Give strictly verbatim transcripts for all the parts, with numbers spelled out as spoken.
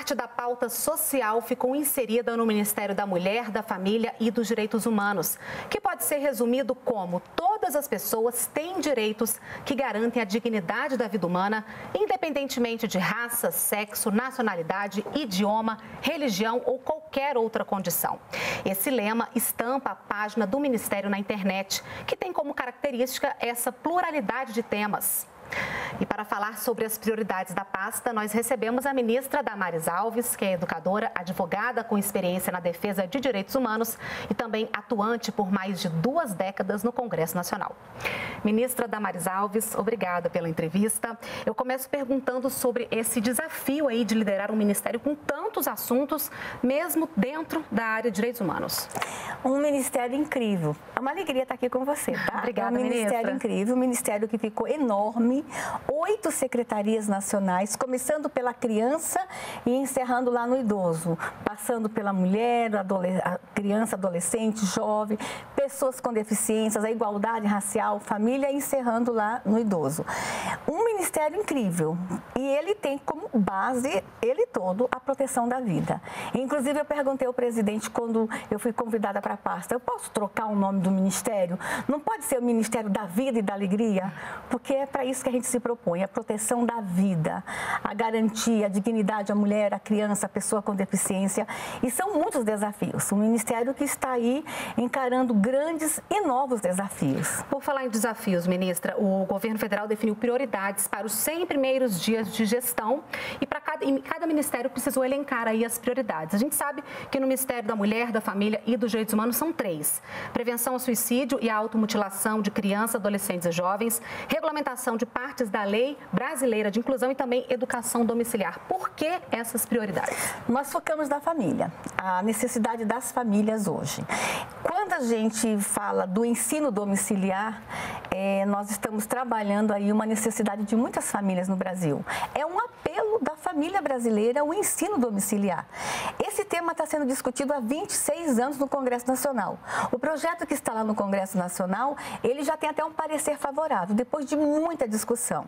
parte da pauta social ficou inserida no Ministério da Mulher, da Família e dos Direitos Humanos, que pode ser resumido como todas as pessoas têm direitos que garantem a dignidade da vida humana, independentemente de raça, sexo, nacionalidade, idioma, religião ou qualquer outra condição. Esse lema estampa a página do Ministério na internet, que tem como característica essa pluralidade de temas. E para falar sobre as prioridades da pasta, nós recebemos a ministra Damares Alves, que é educadora, advogada com experiência na defesa de direitos humanos e também atuante por mais de duas décadas no Congresso Nacional. Ministra Damares Alves, obrigada pela entrevista. Eu começo perguntando sobre esse desafio aí de liderar um ministério com tantos assuntos, mesmo dentro da área de direitos humanos. Um ministério incrível. É uma alegria estar aqui com você, tá? Obrigada, é um ministério ministra. incrível, um ministério que ficou enorme. Oito secretarias nacionais, começando pela criança e encerrando lá no idoso, passando pela mulher, adolesc- a criança, adolescente, jovem, pessoas com deficiências, a igualdade racial, família, e encerrando lá no idoso. Um ministério incrível e ele tem como base, ele todo, a proteção da vida. Inclusive, eu perguntei ao presidente quando eu fui convidada para a pasta, eu posso trocar o nome do ministério? Não pode ser o Ministério da Vida e da Alegria? Porque é para isso que a gente se propõe, a proteção da vida, a garantia, a dignidade à mulher, à criança, à pessoa com deficiência. E são muitos desafios. Um ministério que está aí encarando grandes e novos desafios. Por falar em desafios, ministra, o governo federal definiu prioridades para os cem primeiros dias de gestão e para cada, e cada ministério precisou elencar aí as prioridades. A gente sabe que no Ministério da Mulher, da Família e dos Direitos Humanos são três: prevenção ao suicídio e à automutilação de crianças, adolescentes e jovens, regulamentação de partes da lei brasileira de inclusão e também educação domiciliar. Por que essas prioridades? Nós focamos na família, a necessidade das famílias hoje. Quando a gente fala do ensino domiciliar, é, nós estamos trabalhando aí uma necessidade de muitas famílias no Brasil. É um apelo da família brasileira o ensino domiciliar. Esse tema está sendo discutido há vinte e seis anos no Congresso Nacional. O projeto que está lá no Congresso Nacional, ele já tem até um parecer favorável, depois de muita discussão.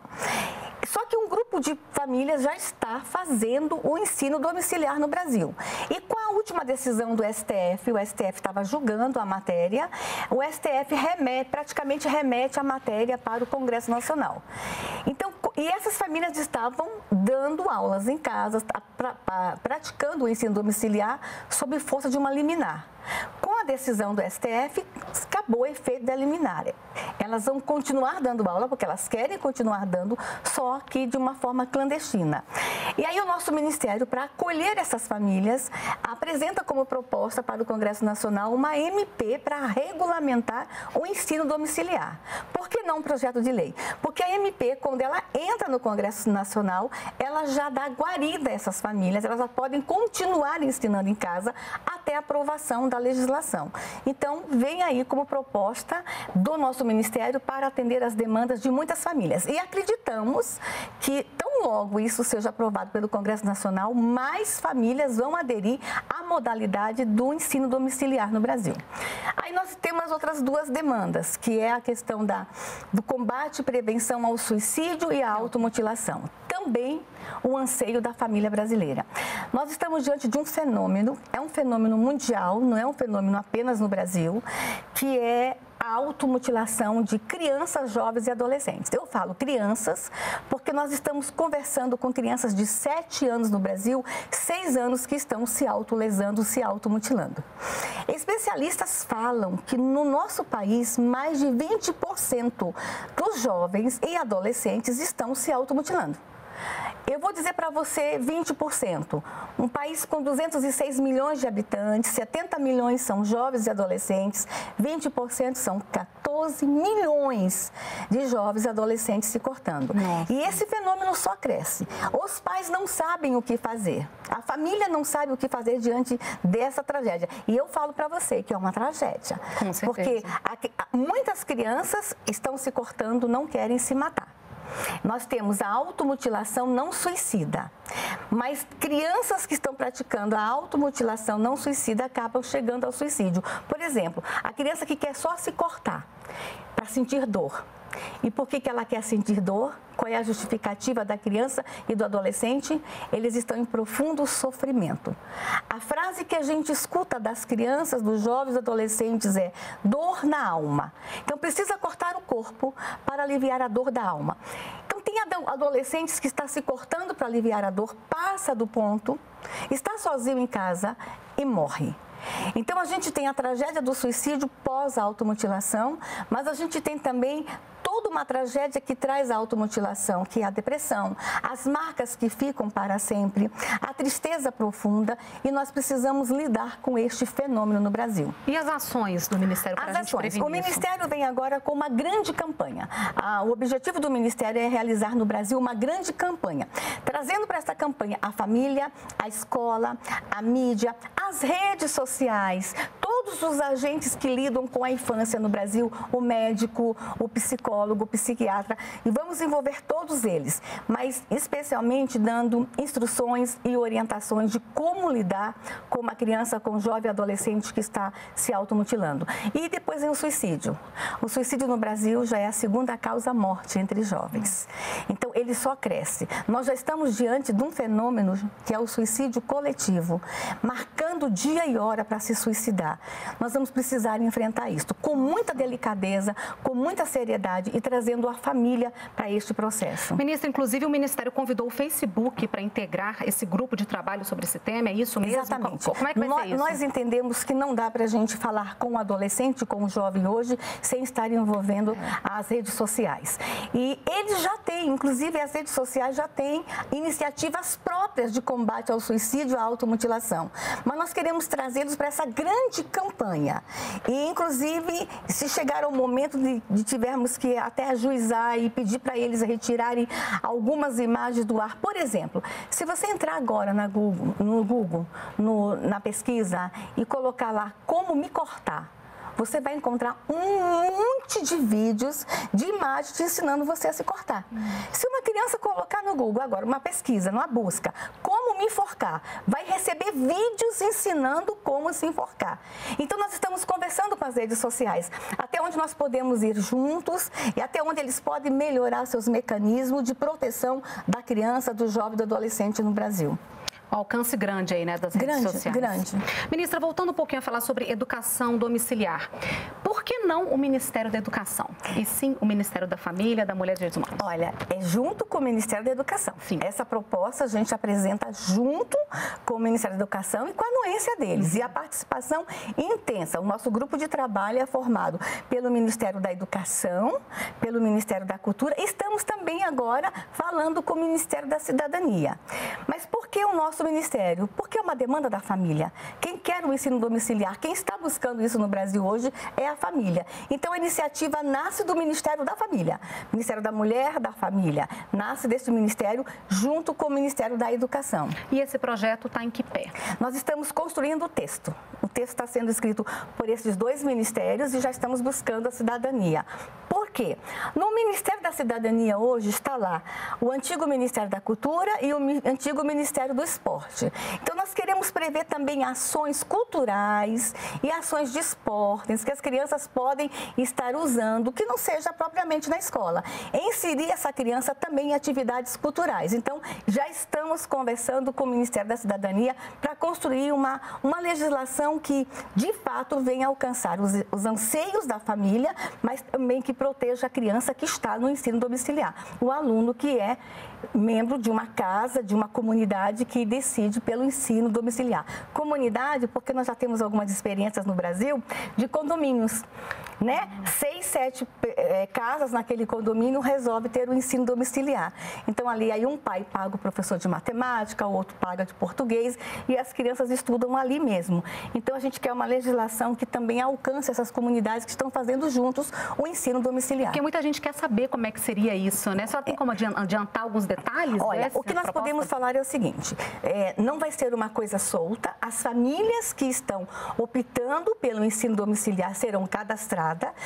Só que um grupo de famílias já está fazendo o ensino domiciliar no Brasil. E com a última decisão do S T F, o S T F estava julgando a matéria, o S T F remete, praticamente remete a matéria para o Congresso Nacional. Então, e essas famílias estavam dando aulas em casa, pra, pra, praticando o ensino domiciliar sob força de uma liminar. Com a decisão do S T F, acabou o efeito da liminar. Elas vão continuar dando aula, porque elas querem continuar dando, só que de uma forma clandestina. E aí o nosso Ministério, para acolher essas famílias, apresenta como proposta para o Congresso Nacional uma M P para regulamentar o ensino domiciliar. Por que não um projeto de lei? Porque a M P, quando ela entra no Congresso Nacional, ela já dá guarida a essas famílias, elas já podem continuar ensinando em casa até a aprovação da legislação. Então, vem aí como proposta do nosso Ministério para atender as demandas de muitas famílias. E acreditamos que, tão logo isso seja aprovado pelo Congresso Nacional, mais famílias vão aderir à modalidade do ensino domiciliar no Brasil. Aí nós temos outras duas demandas, que é a questão da, do combate e prevenção ao suicídio e à automutilação. Também o anseio da família brasileira. Nós estamos diante de um fenômeno, é um fenômeno mundial, não é um fenômeno apenas no Brasil, que é a automutilação de crianças, jovens e adolescentes. Eu falo crianças porque nós estamos conversando com crianças de sete anos no Brasil, seis anos que estão se autolesando, se automutilando. Especialistas falam que no nosso país, mais de vinte por cento dos jovens e adolescentes estão se automutilando. Eu vou dizer para você vinte por cento. Um país com duzentos e seis milhões de habitantes, setenta milhões são jovens e adolescentes, vinte por cento são quatorze milhões de jovens e adolescentes se cortando. Nossa. E esse fenômeno só cresce. Os pais não sabem o que fazer. A família não sabe o que fazer diante dessa tragédia. E eu falo para você que é uma tragédia. Com certeza. Porque a, muitas crianças estão se cortando, não querem se matar. Nós temos a automutilação não suicida, mas crianças que estão praticando a automutilação não suicida acabam chegando ao suicídio. Por exemplo, a criança que quer só se cortar para sentir dor. E por que que ela quer sentir dor? Qual é a justificativa da criança e do adolescente? Eles estão em profundo sofrimento. A frase que a gente escuta das crianças, dos jovens adolescentes é dor na alma. Então, precisa cortar o corpo para aliviar a dor da alma. Então, tem adolescentes que estão se cortando para aliviar a dor, passa do ponto, está sozinho em casa e morre. Então, a gente tem a tragédia do suicídio pós-automutilação, mas a gente tem também toda uma tragédia que traz a automutilação, que é a depressão, as marcas que ficam para sempre, a tristeza profunda, e nós precisamos lidar com este fenômeno no Brasil. E as ações do Ministério para a gente prevenir isso? O Ministério vem agora com uma grande campanha. Ah, o objetivo do Ministério é realizar no Brasil uma grande campanha, trazendo para essa campanha a família, a escola, a mídia, as redes sociais, todos os agentes que lidam com a infância no Brasil, o médico, o psicólogo, o psiquiatra, e vamos envolver todos eles, mas especialmente dando instruções e orientações de como lidar com uma criança, com um jovem adolescente que está se automutilando. E depois vem o suicídio. O suicídio no Brasil já é a segunda causa morte entre jovens. Então, ele só cresce. Nós já estamos diante de um fenômeno que é o suicídio coletivo, marcando dia e hora para se suicidar. Nós vamos precisar enfrentar isso com muita delicadeza, com muita seriedade e trazendo a família para este processo. Ministra, inclusive o Ministério convidou o Facebook para integrar esse grupo de trabalho sobre esse tema, é isso mesmo? Exatamente. Como é que vai nós, ser isso? Nós entendemos que não dá para a gente falar com o adolescente, com o jovem hoje, sem estar envolvendo as redes sociais. E eles já têm, inclusive as redes sociais já têm iniciativas próprias de combate ao suicídio e à automutilação. Mas nós queremos trazê-los para essa grande campanha. E, inclusive, se chegar ao momento de, de tivermos que até ajuizar e pedir para eles retirarem algumas imagens do ar. Por exemplo, se você entrar agora na Google, no Google, no, na pesquisa e colocar lá como me cortar, você vai encontrar um monte de vídeos, de imagens te ensinando você a se cortar. Hum. Se uma criança colocar no Google agora uma pesquisa, uma busca, como me enforcar, vai receber vídeos ensinando como se enforcar. Então, nós estamos conversando com as redes sociais, até onde nós podemos ir juntos e até onde eles podem melhorar seus mecanismos de proteção da criança, do jovem e do adolescente no Brasil. O alcance grande aí, né, das redes grande, sociais. Grande. Ministra, voltando um pouquinho a falar sobre educação domiciliar, por que não o Ministério da Educação? E sim o Ministério da Família, da Mulher e dos Direitos Humanos? Olha, é junto com o Ministério da Educação. Sim. Essa proposta a gente apresenta junto com o Ministério da Educação e com a anuência deles. Uhum. E a participação intensa. O nosso grupo de trabalho é formado pelo Ministério da Educação, pelo Ministério da Cultura. E estamos também agora falando com o Ministério da Cidadania. Mas por que o nosso Ministério? Porque é uma demanda da família. Quem quer o ensino domiciliar, quem está buscando isso no Brasil hoje é a família. Então, a iniciativa nasce do Ministério da Família. Ministério da Mulher, da Família. Nasce desse ministério junto com o Ministério da Educação. E esse projeto está em que pé? Nós estamos construindo o texto. O texto está sendo escrito por esses dois ministérios e já estamos buscando a cidadania. Por quê? No Ministério da Cidadania hoje está lá o antigo Ministério da Cultura e o antigo Ministério do Esporte. Então, nós queremos prever também ações culturais e ações de esportes que as crianças podem estar usando, que não seja propriamente na escola. Inserir essa criança também em atividades culturais. Então, já estamos conversando com o Ministério da Cidadania para construir uma, uma legislação que, de fato, venha alcançar os, os anseios da família, mas também que proteja a criança que está no ensino domiciliar. O aluno que é membro de uma casa, de uma comunidade que decide pelo ensino domiciliar. Comunidade, porque nós já temos algumas experiências no Brasil de condomínios, né? Seis, sete é, casas naquele condomínio resolve ter o ensino domiciliar. Então, ali, aí um pai paga o professor de matemática, o outro paga de português e as crianças estudam ali mesmo. Então, a gente quer uma legislação que também alcance essas comunidades que estão fazendo juntos o ensino domiciliar. Porque muita gente quer saber como é que seria isso, né? Só tem como adiantar alguns detalhes? Olha, o que nós proposta? podemos falar é o seguinte, é, não vai ser uma coisa solta, as famílias que estão optando pelo ensino domiciliar serão cadastradas,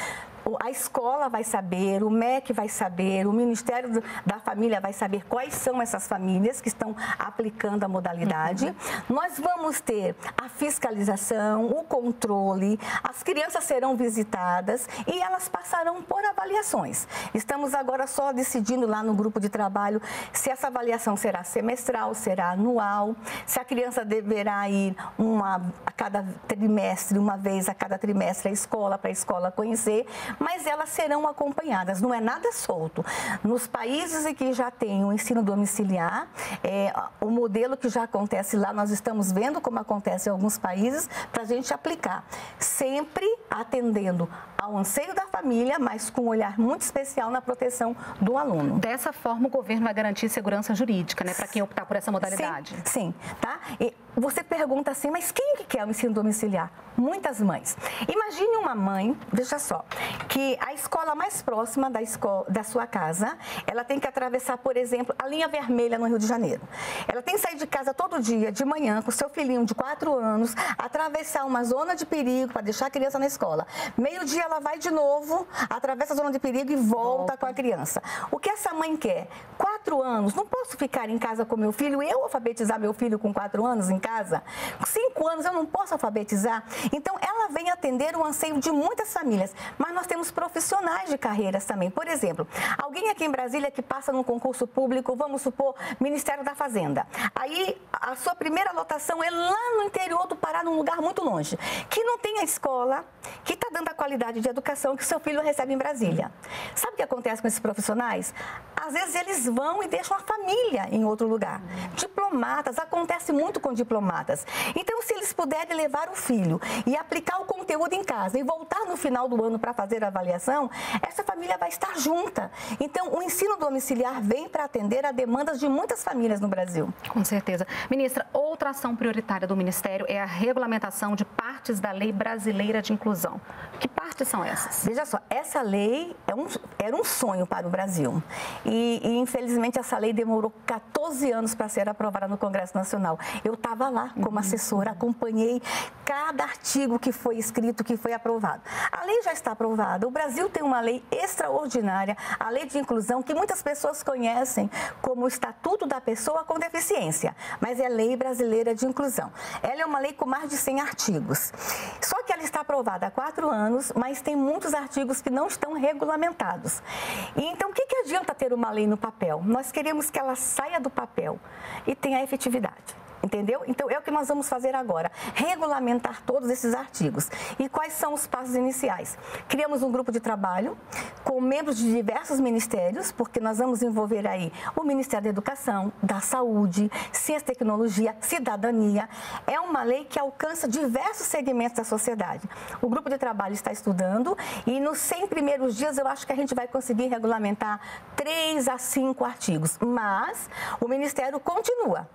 a escola vai saber, o M E C vai saber, o Ministério da Família vai saber quais são essas famílias que estão aplicando a modalidade. Uhum. Nós vamos ter a fiscalização, o controle, as crianças serão visitadas e elas passarão por avaliações. Estamos agora só decidindo lá no grupo de trabalho se essa avaliação será semestral, será anual, se a criança deverá ir uma, a cada trimestre, uma vez a cada trimestre à escola, para a escola conhecer, mas elas serão acompanhadas, não é nada solto. Nos países em que já tem o ensino domiciliar, é, o modelo que já acontece lá, nós estamos vendo como acontece em alguns países, para a gente aplicar, sempre atendendo ao anseio da família, mas com um olhar muito especial na proteção do aluno. Dessa forma, o governo vai garantir segurança jurídica, né, para quem optar por essa modalidade. Sim, sim, tá? E você pergunta assim, mas quem que quer o ensino domiciliar? Muitas mães. Imagine uma mãe, veja só, que a escola mais próxima da, escola, da sua casa, ela tem que atravessar, por exemplo, a linha vermelha no Rio de Janeiro. Ela tem que sair de casa todo dia, de manhã, com seu filhinho de quatro anos, atravessar uma zona de perigo para deixar a criança na escola. Meio-dia ela vai de novo, atravessa a zona de perigo e volta, volta com a criança. O que essa mãe quer? Quatro anos, não posso ficar em casa com meu filho, eu alfabetizar meu filho com quatro anos em casa? Com cinco anos eu não posso alfabetizar? Então, ela vem atender o anseio de muitas famílias, mas nós temos profissionais de carreiras também. Por exemplo, alguém aqui em Brasília que passa num concurso público, vamos supor, Ministério da Fazenda. Aí, a sua primeira lotação é lá no interior do Pará, num lugar muito longe, que não tem a escola, que está dando a qualidade de educação que seu filho recebe em Brasília. Sabe o que acontece com esses profissionais? Às vezes eles vão e deixam a família em outro lugar. Diplomatas, acontece muito com diplomatas. Então, se eles puderem levar o filho e aplicar o conteúdo em casa e voltar no final do ano para fazer a avaliação, essa família vai estar junta. Então, o ensino domiciliar vem para atender a demandas de muitas famílias no Brasil. Com certeza. Ministra, outra ação prioritária do Ministério é a regulamentação de partes da Lei Brasileira de Inclusão. Que partes são essas? Veja só, essa lei é um, era um sonho para o Brasil. E, e, infelizmente, essa lei demorou quatorze anos para ser aprovada no Congresso Nacional. Eu estava lá como assessora, acompanhei cada artigo que foi escrito, que foi aprovado. A lei já está aprovada. O Brasil tem uma lei extraordinária, a Lei de Inclusão, que muitas pessoas conhecem como o Estatuto da Pessoa com Deficiência, mas é a Lei Brasileira de Inclusão. Ela é uma lei com mais de cem artigos. Só que ela está aprovada há quatro anos, mas tem muitos artigos que não estão regulamentados. E então, o que, que adianta ter uma lei no papel? Nós queremos que ela saia do papel e tenha efetividade. Entendeu? Então, é o que nós vamos fazer agora, regulamentar todos esses artigos. E quais são os passos iniciais? Criamos um grupo de trabalho com membros de diversos ministérios, porque nós vamos envolver aí o Ministério da Educação, da Saúde, Ciência e Tecnologia, Cidadania. É uma lei que alcança diversos segmentos da sociedade. O grupo de trabalho está estudando e nos cem primeiros dias eu acho que a gente vai conseguir regulamentar três a cinco artigos. Mas o Ministério continua.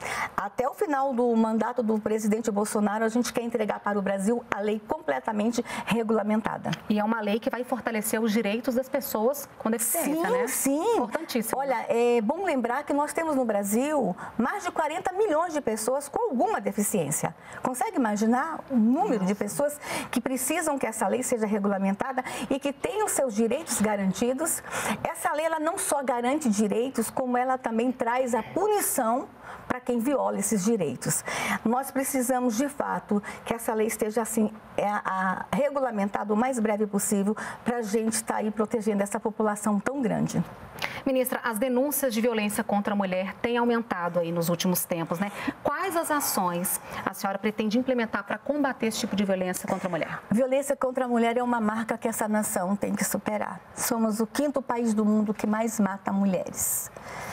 Até o final do mandato do presidente Bolsonaro, a gente quer entregar para o Brasil a lei completamente regulamentada. E é uma lei que vai fortalecer os direitos das pessoas com deficiência, sim, né? Sim, sim. Importantíssimo. Olha, é bom lembrar que nós temos no Brasil mais de quarenta milhões de pessoas com alguma deficiência. Consegue imaginar o número Nossa. de pessoas que precisam que essa lei seja regulamentada e que tenham seus direitos garantidos? Essa lei, ela não só garante direitos, como ela também traz a punição para quem viola esses direitos. Nós precisamos, de fato, que essa lei esteja assim, é, a, regulamentada o mais breve possível para a gente estar aí protegendo essa população tão grande. Ministra, as denúncias de violência contra a mulher têm aumentado aí nos últimos tempos, né? Quais as ações a senhora pretende implementar para combater esse tipo de violência contra a mulher? Violência contra a mulher é uma marca que essa nação tem que superar. Somos o quinto país do mundo que mais mata mulheres.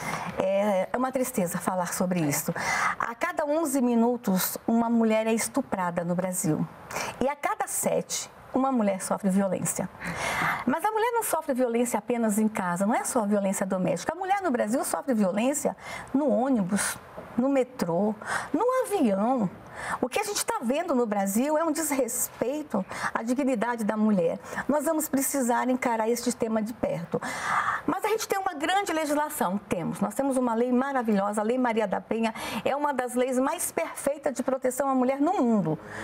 É uma tristeza falar sobre isso. A cada onze minutos, uma mulher é estuprada no Brasil. E a cada sete, uma mulher sofre violência. Mas a mulher não sofre violência apenas em casa, não é só violência doméstica. A mulher no Brasil sofre violência no ônibus, no metrô, no avião. O que a gente está vendo no Brasil é um desrespeito à dignidade da mulher. Nós vamos precisar encarar esse tema de perto. Mas a gente tem uma grande legislação, temos. Nós temos uma lei maravilhosa, a Lei Maria da Penha, é uma das leis mais perfeitas de proteção à mulher no mundo.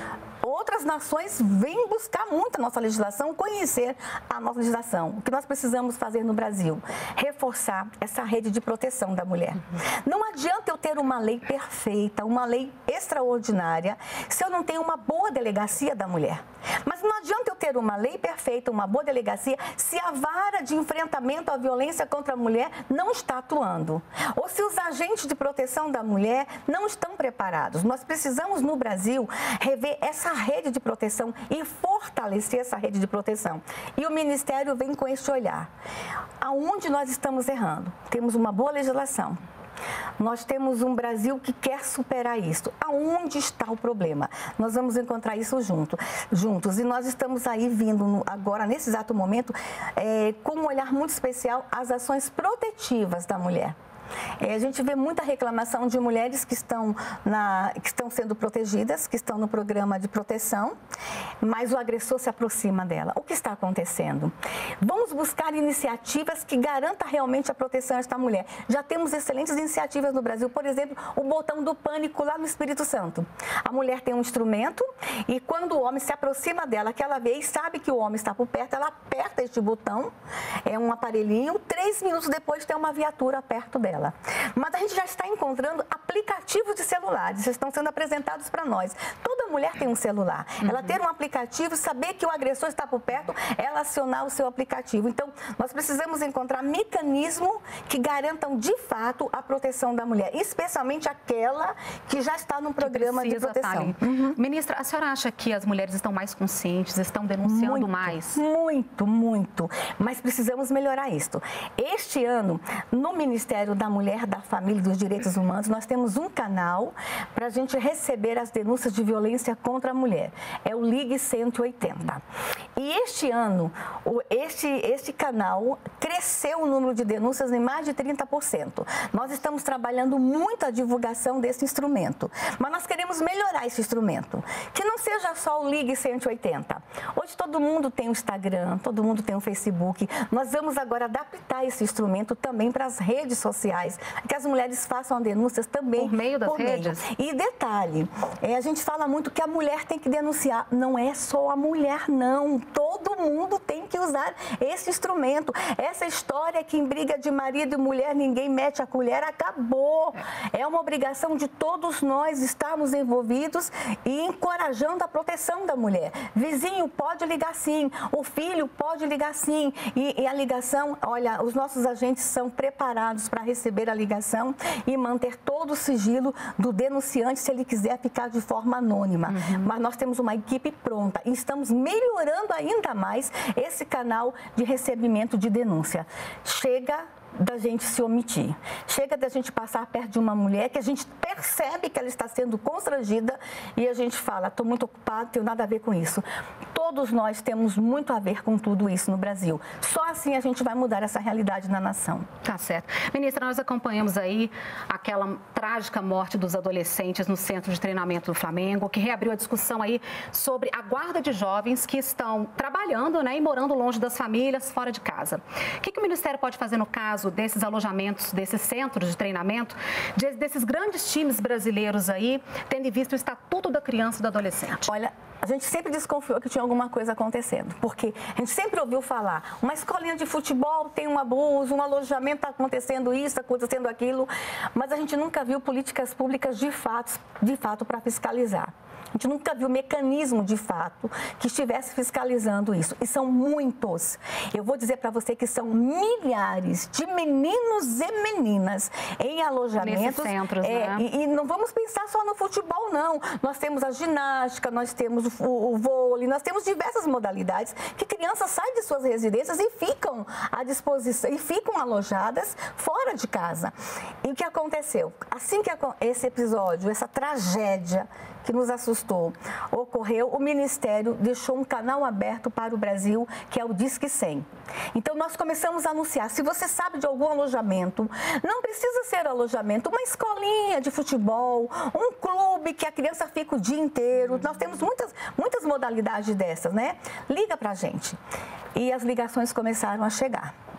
outras nações vêm buscar muito a nossa legislação, conhecer a nossa legislação. O que nós precisamos fazer no Brasil? Reforçar essa rede de proteção da mulher. Não adianta eu ter uma lei perfeita, uma lei extraordinária, se eu não tenho uma boa delegacia da mulher. Mas não adianta eu ter uma lei perfeita, uma boa delegacia, se a vara de enfrentamento à violência contra a mulher não está atuando. Ou se os agentes de proteção da mulher não estão preparados. Nós precisamos, no Brasil, rever essa rede de proteção e fortalecer essa rede de proteção. E o Ministério vem com esse olhar. Aonde nós estamos errando? Temos uma boa legislação. Nós temos um Brasil que quer superar isso. Aonde está o problema? Nós vamos encontrar isso junto, juntos. E nós estamos aí vindo agora, nesse exato momento, é, com um olhar muito especial às ações protetivas da mulher. É, a gente vê muita reclamação de mulheres que estão, na, que estão sendo protegidas, que estão no programa de proteção, mas o agressor se aproxima dela. O que está acontecendo? Vamos buscar iniciativas que garantam realmente a proteção a esta mulher. Já temos excelentes iniciativas no Brasil, por exemplo, o botão do pânico lá no Espírito Santo. A mulher tem um instrumento e quando o homem se aproxima dela, que ela vê e sabe que o homem está por perto, ela aperta este botão, é um aparelhinho, três minutos depois tem uma viatura perto dela. Mas a gente já está encontrando aplicativos de celulares, estão sendo apresentados para nós. Toda mulher tem um celular. Uhum. Ela ter um aplicativo, saber que o agressor está por perto, ela acionar o seu aplicativo. Então, nós precisamos encontrar mecanismos que garantam de fato a proteção da mulher, especialmente aquela que já está no programa de proteção. Uhum. Ministra, a senhora acha que as mulheres estão mais conscientes, estão denunciando muito, mais? Muito, muito. Mas precisamos melhorar isso. Este ano, no Ministério da Mulher, da Família e dos Direitos Humanos, nós temos um canal para a gente receber as denúncias de violência contra a mulher. É o Ligue cento e oitenta. E este ano, este, este canal cresceu o número de denúncias em mais de trinta por cento. Nós estamos trabalhando muito a divulgação desse instrumento, mas nós queremos melhorar esse instrumento. Que não seja só o Ligue cento e oitenta. Hoje todo mundo tem o Instagram, todo mundo tem o Facebook. Nós vamos agora adaptar esse instrumento também para as redes sociais, que as mulheres façam denúncias também. Por meio das por redes? Meio. E detalhe, é, a gente fala muito que a mulher tem que denunciar. Não é só a mulher, não. Todo mundo tem que usar esse instrumento. Essa história que em briga de marido e mulher ninguém mete a colher, acabou. É uma obrigação de todos nós estarmos envolvidos e encorajando a proteção da mulher. Vizinho pode ligar sim, o filho pode ligar sim. E, e a ligação, olha, os nossos agentes são preparados para receber a ligação e manter todo o sigilo do denunciante se ele quiser ficar de forma anônima. Uhum. Mas nós temos uma equipe pronta e estamos melhorando ainda mais esse canal de recebimento de denúncia. Chega da gente se omitir. Chega da gente passar perto de uma mulher que a gente percebe que ela está sendo constrangida e a gente fala, estou muito ocupado, não tenho nada a ver com isso. Todos nós temos muito a ver com tudo isso no Brasil. Só assim a gente vai mudar essa realidade na nação. Tá certo. Ministra, nós acompanhamos aí aquela trágica morte dos adolescentes no Centro de Treinamento do Flamengo, que reabriu a discussão aí sobre a guarda de jovens que estão trabalhando, né, e morando longe das famílias, fora de casa. O que, que o Ministério pode fazer no caso desses alojamentos, desses centros de treinamento, desses grandes times brasileiros aí, tendo em vista o Estatuto da Criança e do Adolescente? Olha, a gente sempre desconfiou que tinha alguma coisa acontecendo, porque a gente sempre ouviu falar, uma escolinha de futebol tem um abuso, um alojamento está acontecendo isso, acontecendo aquilo, mas a gente nunca viu políticas públicas de fato, de fato para fiscalizar. A gente nunca viu mecanismo, de fato, que estivesse fiscalizando isso. E são muitos. Eu vou dizer para você que são milhares de meninos e meninas em alojamentos. Nesses centros, é, né? E, e não vamos pensar só no futebol, não. Nós temos a ginástica, nós temos o, o vôlei, nós temos diversas modalidades que crianças saem de suas residências e ficam à disposição, e ficam alojadas fora de casa. E o que aconteceu? Assim que esse episódio, essa tragédia que nos assustou, ocorreu, o Ministério deixou um canal aberto para o Brasil, que é o Disque cem. Então, nós começamos a anunciar, se você sabe de algum alojamento, não precisa ser alojamento, uma escolinha de futebol, um clube que a criança fica o dia inteiro, nós temos muitas, muitas modalidades dessas, né? Liga pra gente. E as ligações começaram a chegar.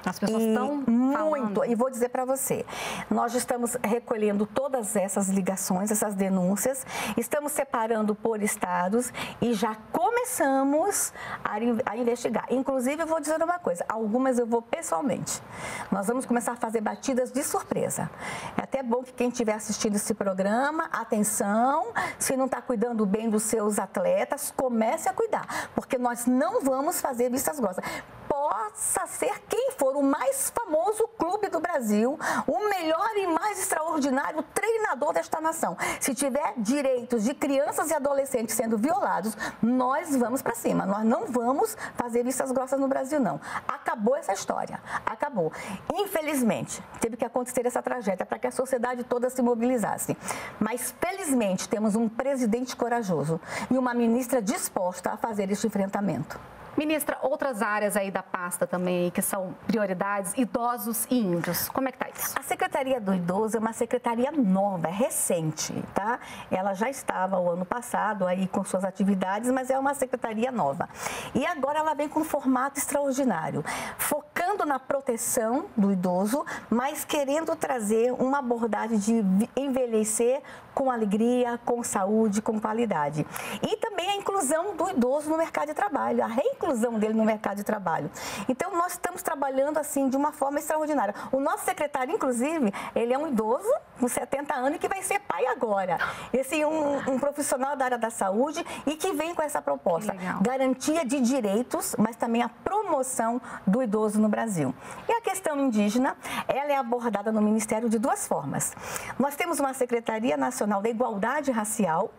As pessoas estão muito, e vou dizer para você, nós estamos recolhendo todas essas ligações, essas denúncias, estamos separando por estados e já começamos a, a investigar. Inclusive, eu vou dizer uma coisa, algumas eu vou pessoalmente. Nós vamos começar a fazer batidas de surpresa. É até bom que quem estiver assistindo esse programa, atenção, se não está cuidando bem dos seus atletas, comece a cuidar, porque nós não vamos fazer vistas grossas. Possa ser quem for o mais famoso clube do Brasil, o melhor e mais extraordinário treinador desta nação. Se tiver direitos de crianças e adolescentes sendo violados, nós vamos para cima. Nós não vamos fazer vistas grossas no Brasil, não. Acabou essa história. Acabou. Infelizmente, teve que acontecer essa tragédia para que a sociedade toda se mobilizasse. Mas, felizmente, temos um presidente corajoso e uma ministra disposta a fazer este enfrentamento. Ministra, outras áreas aí da pasta também que são prioridades, idosos e índios, como é que tá isso? A Secretaria do Idoso é uma secretaria nova, é recente, tá? Ela já estava o ano passado aí com suas atividades, mas é uma secretaria nova. E agora ela vem com um formato extraordinário, focando na proteção do idoso, mas querendo trazer uma abordagem de envelhecer com alegria, com saúde, com qualidade. E também a inclusão do idoso no mercado de trabalho, a reinclusão dele no mercado de trabalho. Então, nós estamos trabalhando assim de uma forma extraordinária. O nosso secretário, inclusive, ele é um idoso com setenta anos que vai ser pai agora. Esse é um, um profissional da área da saúde e que vem com essa proposta. Garantia de direitos, mas também a promoção do idoso no Brasil. E a questão indígena, ela é abordada no Ministério de duas formas. Nós temos uma Secretaria Nacional da Igualdade Racial.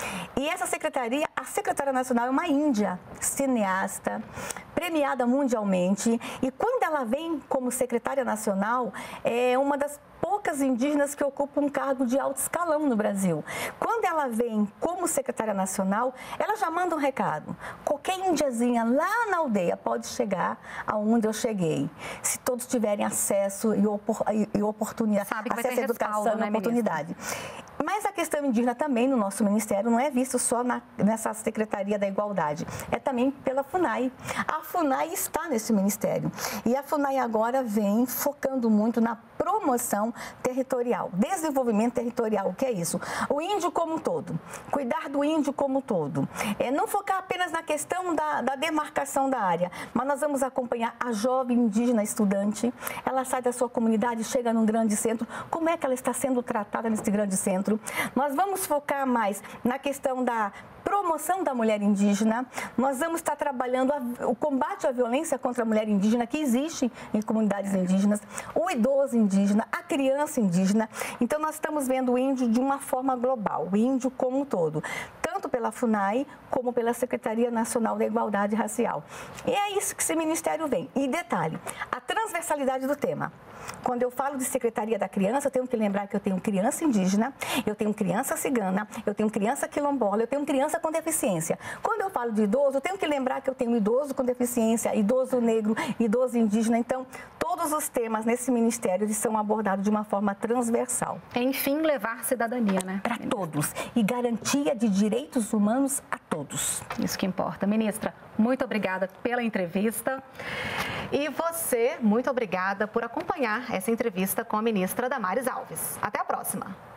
E essa secretaria, a secretária nacional é uma índia, cineasta, premiada mundialmente. E quando ela vem como secretária nacional, é uma das poucas indígenas que ocupam um cargo de alto escalão no Brasil. Quando ela vem como secretária nacional, ela já manda um recado. Qualquer indiazinha lá na aldeia pode chegar aonde eu cheguei, se todos tiverem acesso e, opor e oportunidade, Sabe que acesso à educação e né, oportunidade. Ministra? Mas a questão indígena também no nosso ministério não é vista só na, nessa Secretaria da Igualdade, é também pela FUNAI. A FUNAI está nesse ministério e a FUNAI agora vem focando muito na promoção territorial, desenvolvimento territorial, o que é isso? O índio como um todo, cuidar do índio como um todo, é, não focar apenas na questão da, da demarcação da área, mas nós vamos acompanhar a jovem indígena estudante, ela sai da sua comunidade, chega num grande centro, como é que ela está sendo tratada nesse grande centro? Nós vamos focar mais na questão da promoção da mulher indígena, nós vamos estar trabalhando a, o combate à violência contra a mulher indígena que existe em comunidades indígenas, o idoso indígena, a criança indígena. Então, nós estamos vendo o índio de uma forma global, o índio como um todo, tanto pela FUNAI como pela Secretaria Nacional da Igualdade Racial. E é isso que esse ministério vem. E detalhe, a transversalidade do tema. Quando eu falo de Secretaria da Criança, eu tenho que lembrar que eu tenho criança indígena, eu tenho criança cigana, eu tenho criança quilombola, eu tenho criança com deficiência. Quando eu falo de idoso, eu tenho que lembrar que eu tenho idoso com deficiência, idoso negro, idoso indígena. Então, todos os temas nesse ministério são abordados de uma forma transversal. Enfim, levar cidadania, né? Para todos. E garantia de direitos humanos a todos. Isso que importa. Ministra, muito obrigada pela entrevista. E você, muito obrigada por acompanhar essa entrevista com a ministra Damares Alves. Até a próxima.